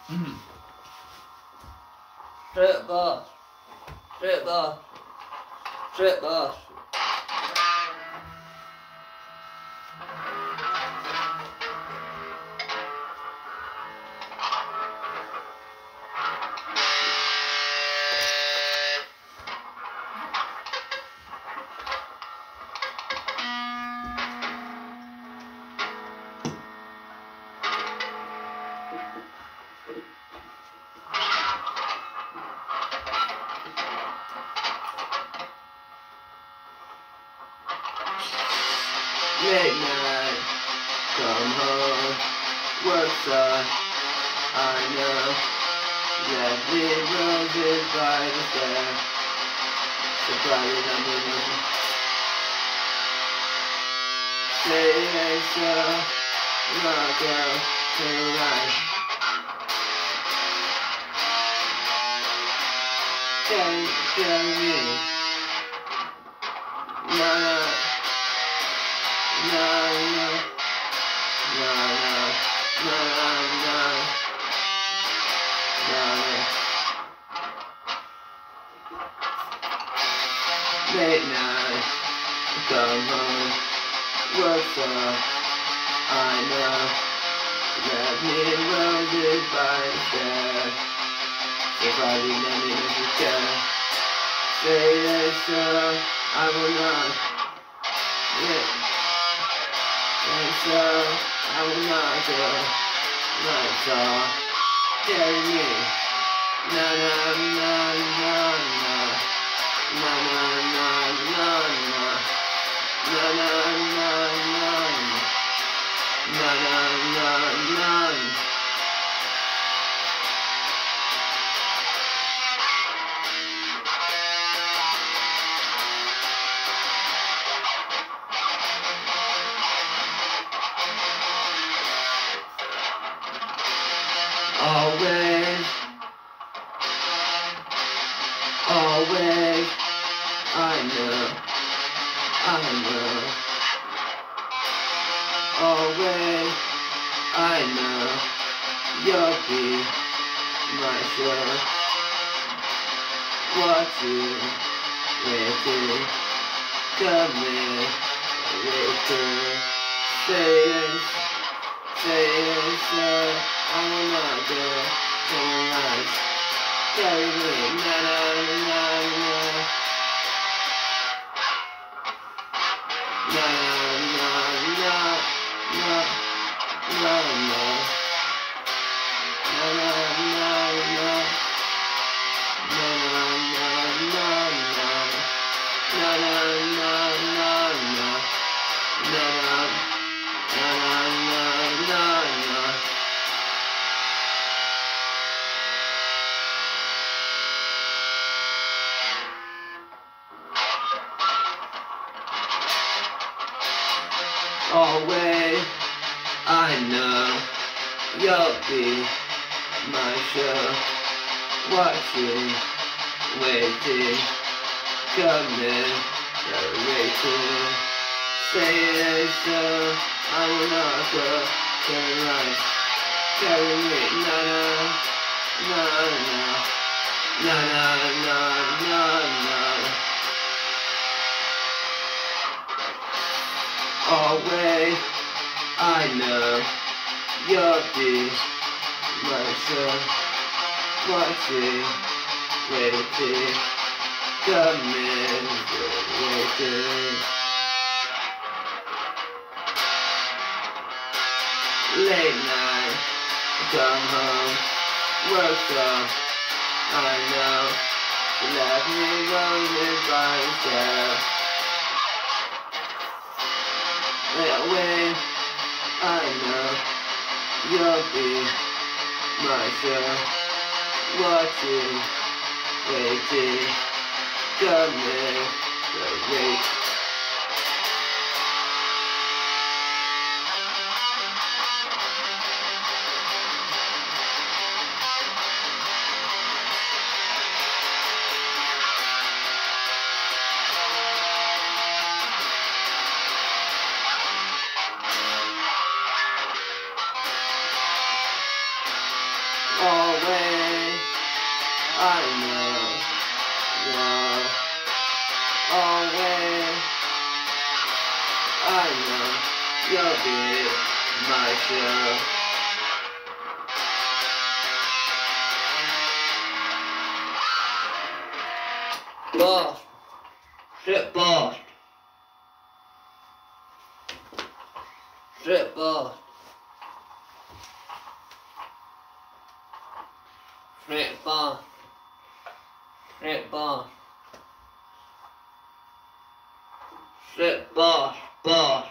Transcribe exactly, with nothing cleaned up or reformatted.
Mm-hmm. Straight boss. Straight boss. Straight boss. Late night, come home, work's up, I know. Let me roses by the stair, so probably not me nothing. Say so, knock out tonight. Tell, tell me, nah, nah. No, no, no, no, no, no, no, no. Late night, come home, work's up, I know. Let me roses by the stair, so probably let me if you care. Say yes, so I will not. Yeah. And so, I will not go, not so, carry me, na na na na na, na na na na na, na na na na, na na na na. Always, always, I know, I know. Always, I know, you'll be my show. Watching, waiting, coming, waiting, saying, saying so. I will not go tonight. Carry me, na na na na, na na na na na na, na na na na, na na na na na, na na na na na, na na na na na. Always, I know, you'll be my show. Watching, waiting, coming, waiting. Say so, I will not go tonight. Carry me, na na, na na, na na na na na. Always, I know, you'll be my show. Watching, waiting, coming, waiting. Late night, come home, work's up, I know. Let me roses by myself. Away, I know, you'll be my show. Watching, waiting, coming, wait. Oh. I know, know, always. I know you'll be my show. Boss, shit boss, shit boss, shit boss, shit boss, shit boss, boss.